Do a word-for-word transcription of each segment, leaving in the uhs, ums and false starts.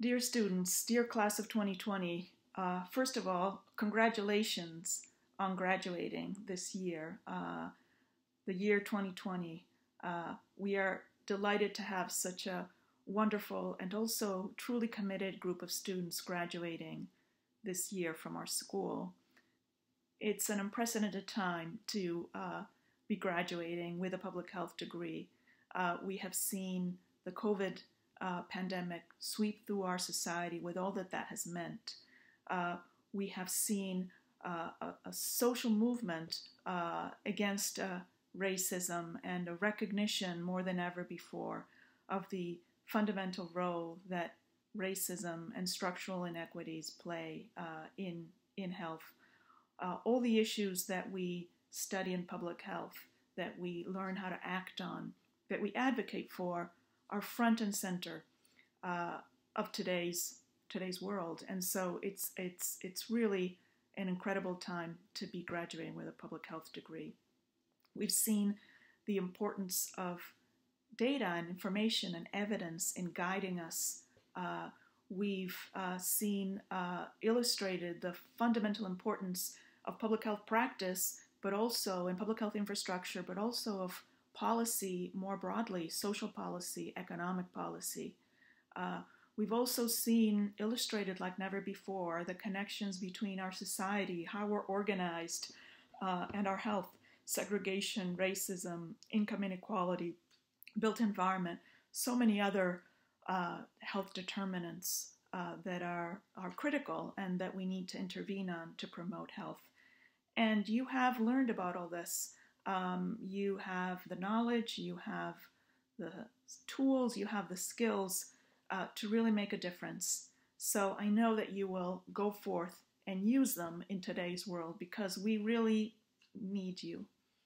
Dear students, dear class of twenty twenty, uh, first of all, congratulations on graduating this year, uh, the year twenty twenty. Uh, we are delighted to have such a wonderful and also truly committed group of students graduating this year from our school. It's an unprecedented time to uh, be graduating with a public health degree. Uh, we have seen the COVID Uh, pandemic sweep through our society with all that that has meant. Uh, we have seen uh, a, a social movement uh, against uh, racism and a recognition more than ever before of the fundamental role that racism and structural inequities play uh, in, in health. Uh, all the issues that we study in public health, that we learn how to act on, that we advocate for, are front and center uh, of today's today's world, and so it's it's it's really an incredible time to be graduating with a public health degree. We've seen the importance of data and information and evidence in guiding us. Uh, we've uh, seen uh, illustrated the fundamental importance of public health practice, but also in public health infrastructure, but also of policy more broadly, social policy, economic policy. Uh, we've also seen illustrated like never before the connections between our society, how we're organized, uh, and our health, segregation, racism, income inequality, built environment, so many other uh, health determinants uh, that are, are critical and that we need to intervene on to promote health. And you have learned about all this. Um, you have the knowledge, you have the tools, you have the skills uh, to really make a difference. So I know that you will go forth and use them in today's world because we really need you.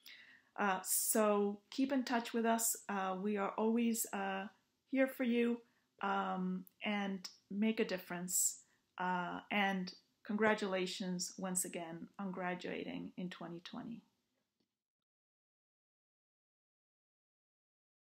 Uh, so keep in touch with us. Uh, we are always uh, here for you, um, and make a difference. Uh, and congratulations once again on graduating in twenty twenty.